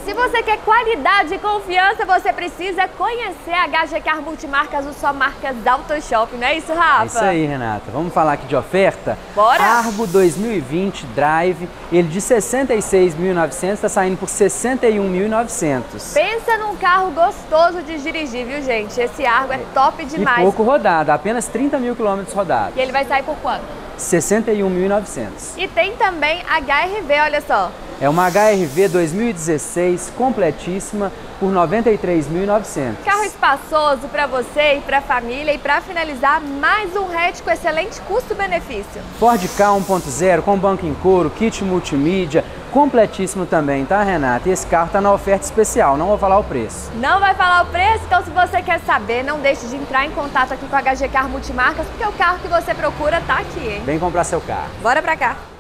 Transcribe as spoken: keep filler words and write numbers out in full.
Se você quer qualidade e confiança, você precisa conhecer a H G Car Multimarcas, o Só Marcas Auto Shop, não é isso, Rafa? É isso aí, Renata. Vamos falar aqui de oferta? Bora! Argo dois mil e vinte Drive, ele de sessenta e seis mil e novecentos está saindo por sessenta e um mil e novecentos. Pensa num carro gostoso de dirigir, viu, gente? Esse Argo é top demais. E pouco rodado, apenas trinta mil quilômetros rodados. E ele vai sair por quanto? sessenta e um mil e novecentos. E tem também H R V, olha só. É uma H R V dois mil e dezesseis completíssima por noventa e três mil e novecentos. Carro espaçoso para você e para a família, e para finalizar, mais um hatch com excelente custo-benefício. Ford Ka um ponto zero com banco em couro, kit multimídia, completíssimo também, tá, Renata? E esse carro tá na oferta especial, não vou falar o preço. Não vai falar o preço? Então, se você quer saber, não deixe de entrar em contato aqui com a H G Car Multimarcas, porque o carro que você procura tá aqui, hein? Vem comprar seu carro. Bora pra cá!